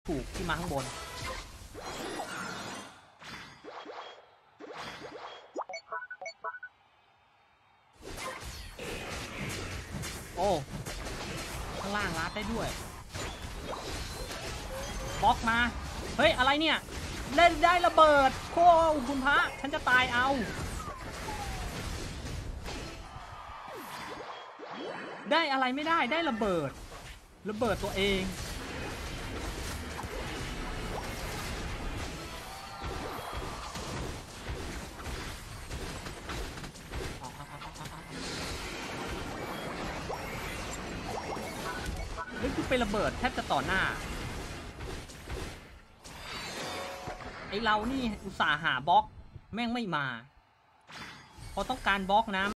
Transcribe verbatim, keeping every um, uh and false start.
ถูกที่มาข้างบนโอ้ข้างล่างรัดได้ด้วยบล็อกมาเฮ้ยอะไรเนี่ยเล่นได้ระเบิดโค้คุณพระฉันจะตายเอาได้อะไรไม่ได้ได้ระเบิดระเบิดตัวเองเฮ้ยคุณไประเบิดแทบจะต่อหน้าไอเรานี่อุตส่าห์หาบล็อกแม่งไม่มาพอต้องการบล็อกนะ